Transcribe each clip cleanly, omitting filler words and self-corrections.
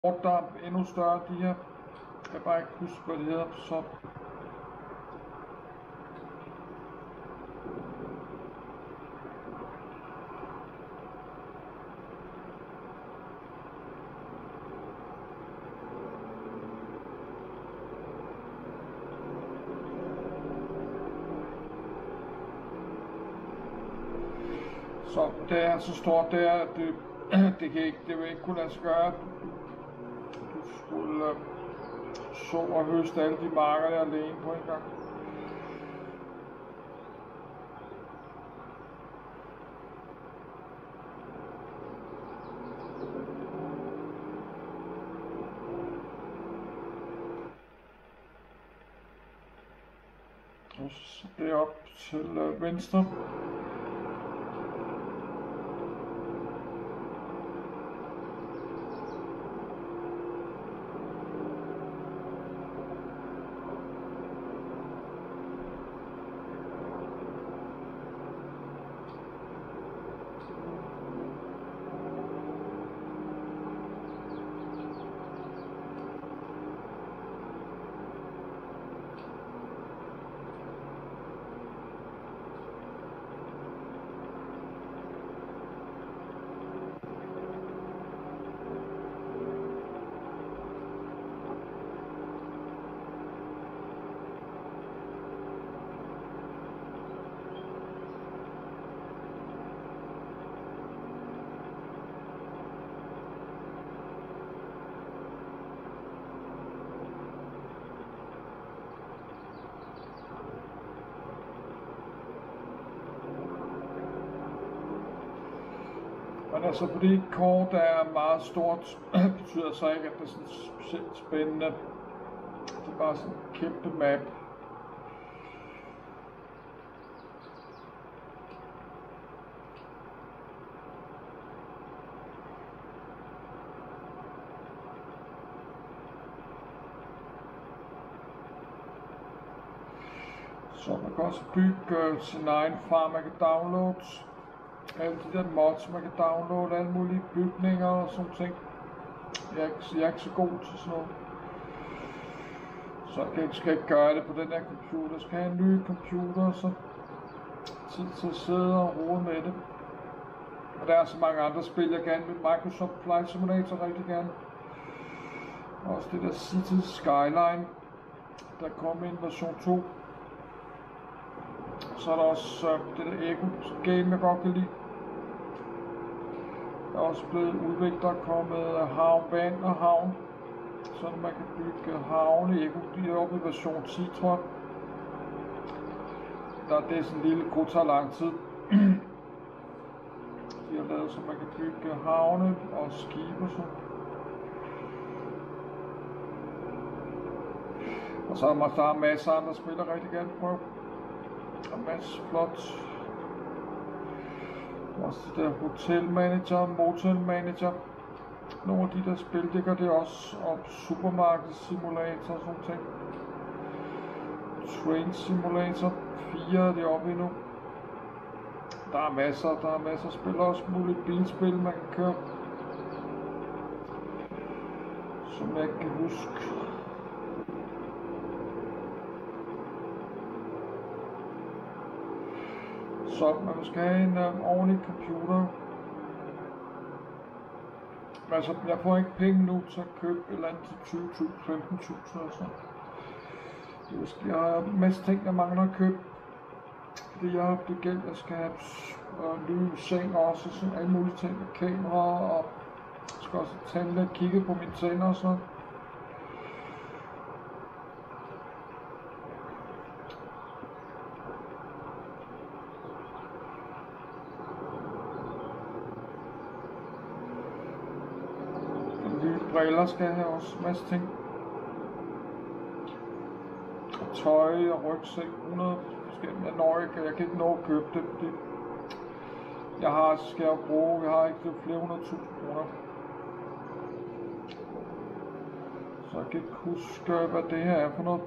Der er endnu større, de her. Jeg kan bare ikke huske, hvad de hedder. Så det er så stort, det er, at det vil ikke kunne lade sig gøre. Du skulle så og høste alle de marker der alene på en gang. Og så det er op til venstre. Men altså, fordi et kort er meget stort, betyder så ikke, at det er sådan specielt spændende. Det er bare sådan en kæmpe map. Så man kan også bygge sin egen farm, man kan downloade. Alle de der mods, man kan downloade, alle mulige bygninger og sådan ting. Jeg er ikke så god til sådan noget. Så jeg skal ikke gøre det på den her computer. Jeg skal have en ny computer, så tid til at sidde og rode med det. Og der er så mange andre spil, jeg gerne vil. Microsoft Flight Simulator rigtig gerne. Også det der Cities Skyline, der kommer i en version 2. Så er der også det der Ego game, jeg godt kan lide. Der er også blevet udviklet, der er kommet havn, vand og havn. Så man kan bygge havne i Ego. De er oppe i version 10, tror jeg. Det er sådan en lille kort, tager lang tid. De har lavet, så man kan bygge havne og skibe og sådan. Og så er der masser af andre spil, der rigtig gerne prøve. Og masse flot. Også det der Hotel Manager, Motel Manager. Nogle af de der spil, det gør det også. Og Supermarket Simulator og sådan ting. Train Simulator 4 er det oppe endnu. Der er masser af spil. Også muligt bilspil, man kan køre. Som jeg ikke kan huske. Så man skal have en ordentlig computer. Altså, jeg får ikke penge nu til at købe et eller andet til 20.000, 15.000 og sådan. Jeg har en masse ting, jeg mangler at købe. Fordi jeg har haft det gæld, jeg skal have nye seng også, og sådan alle mulige ting med kamera, og jeg skal også tage lidt kigge på mine tænder og sådan. Briller skal jeg have også, en masse ting. Og tøj og rygsæk, 100 forskellige. Jeg kan ikke nå at købe det, fordi jeg har ikke det flere 100.000 kroner. Så jeg kan ikke huske, hvad det her er for noget.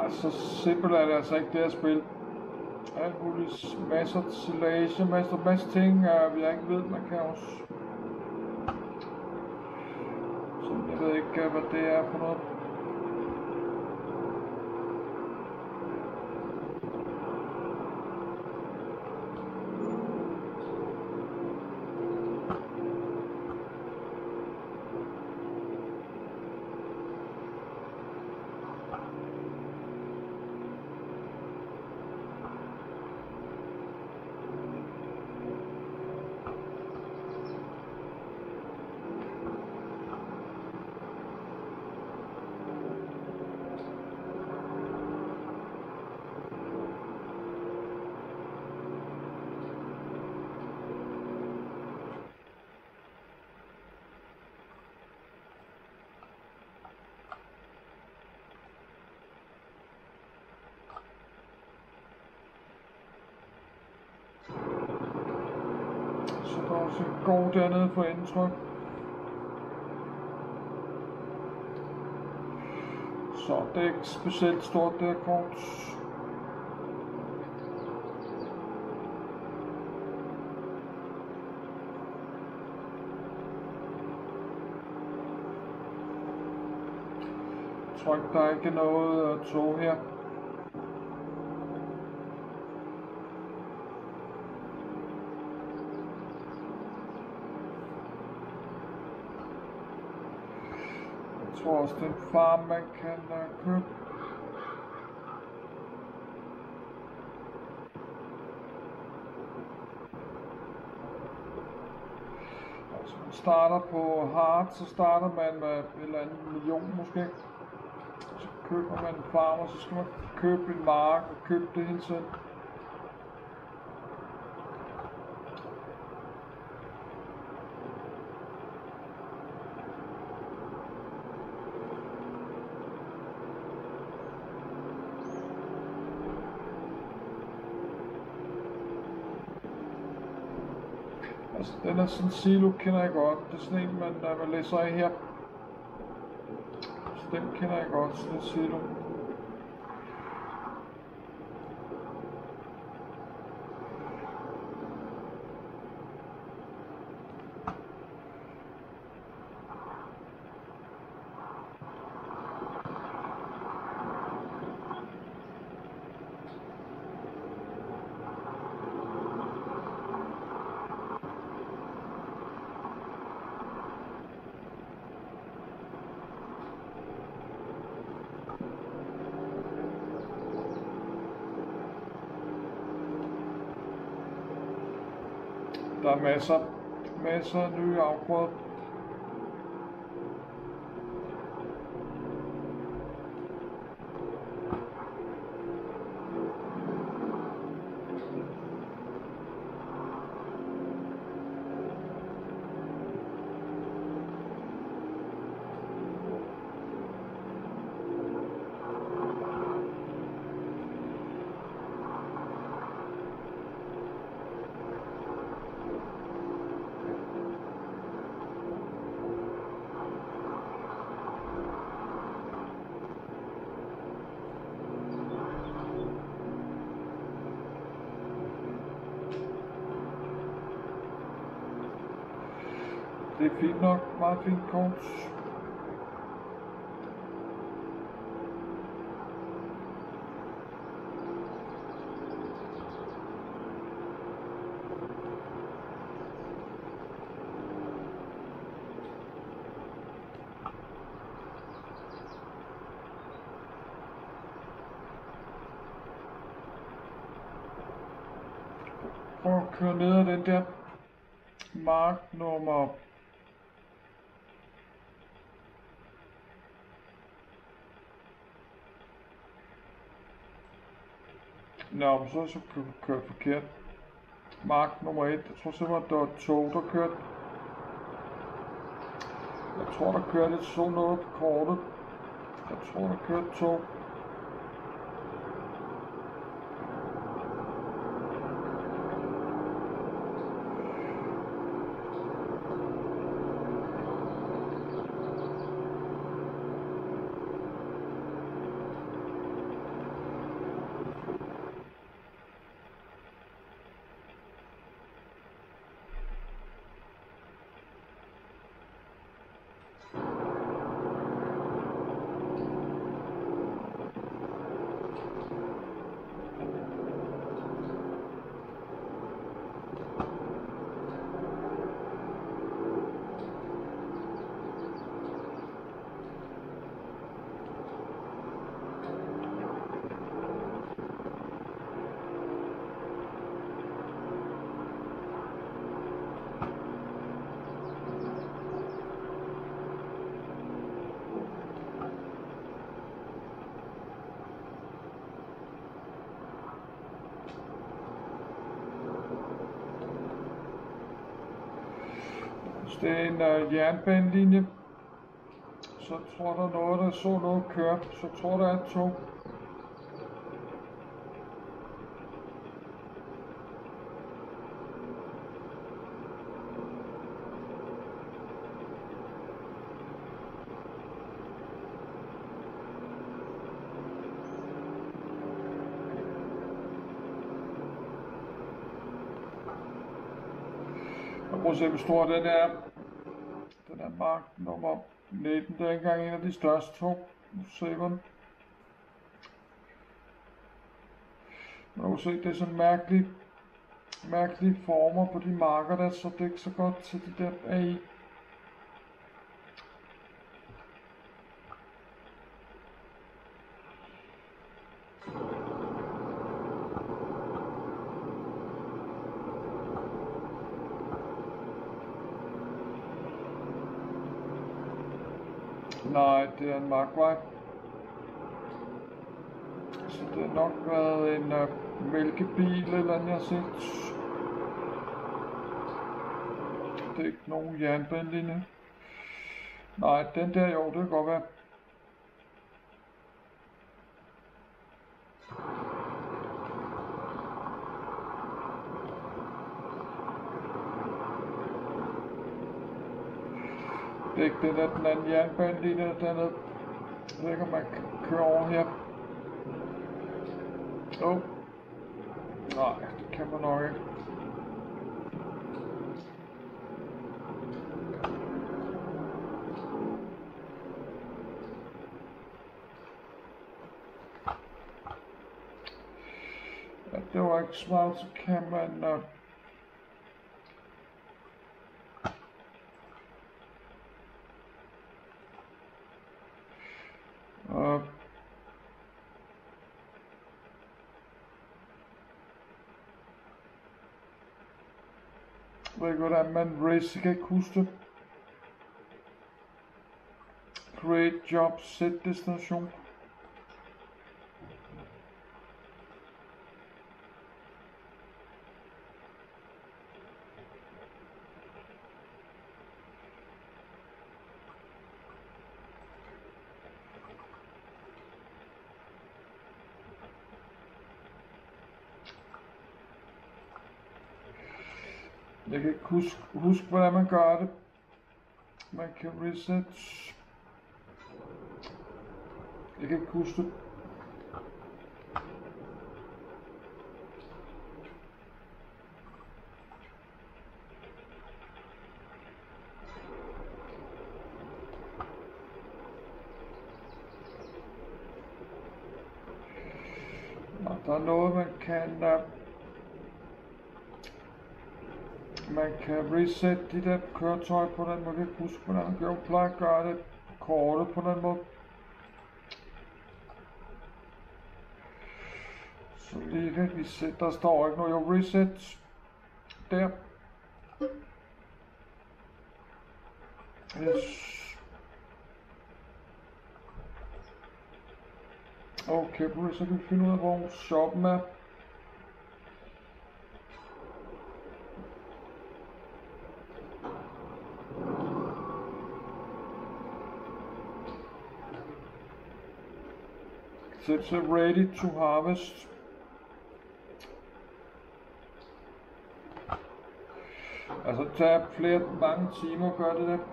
Ej, så simpelt er det altså ikke det her spil. Alt muligt, masser af silage, masser ting, jeg ikke ved, man kan også. Så jeg ved ikke, hvad det er for noget. Så der er også en gård dernede for enden, tror jeg. Så det er ikke specielt stort, det her kort. Jeg tror ikke, der er ikke noget tog her. Jeg tror også, det er en farm, man kan købe. Altså, man starter på hard, så starter man med en eller anden million måske. Så køber man en farm, og så skal man købe en mark og købe det hele tiden. Altså, den er sådan en silo, kender jeg godt. Det er sådan en, man læser af her. Så den kender jeg godt, sådan en silo. Der er masser af nye afgrøder. Det er fint nok, meget fint kort. Prøv at køre ned ad den der mark nummer 'Nå, så er jeg kørt forkert. Mark nummer 1. Jeg tror simpelthen, der var tog, der kørte. Jeg tror, der kørte et tog noget på kortet. Jeg tror, der kørte tog. det er en jernbanelinje. Så tror der noget, der så noget køre. Så tror der er et tog. Prøv at se, hvor stor den er. Den er mark nummer 19. Det er ikke engang en af de største tog. Nu ser vi den. Man kan se, det er sådan mærkelige former på de marker der, så det er ikke så godt til de der er i. Nej, det er en markvej. Så det har nok været en mælkebil eller andet, jeg har set. Det er ikke nogen jernbanelinje. Nej, den der jo, det kan godt være. Det er ikke det der, den anden jernbanelinje dernede. Jeg ved ikke, om man kan køre over her. Nej, det kan man nok ikke. Ja, det var ikke smart, så kan man... Jeg ved ikke, hvordan man race, jeg kan ikke huske det. Create job, set destination. Jeg kan ikke huske, hvordan man gør det. Man kan reset. Jeg kan ikke huske det. Og der er noget, man kan reset de der køretøj på den måde. Jeg kan ikke huske, hvordan man gør. Plejer at gøre det kortet på den måde. Så lige reset. Der står ikke noget. Jo, reset. Der. Yes. Okay, så kan vi finde ud af, hvor shoppen er. It's ready to harvest. Altså, det tager mange timer at gøre det der.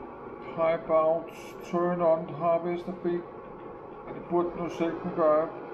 Pipe out, turn on harvester B. Det burde du selv kunne gøre.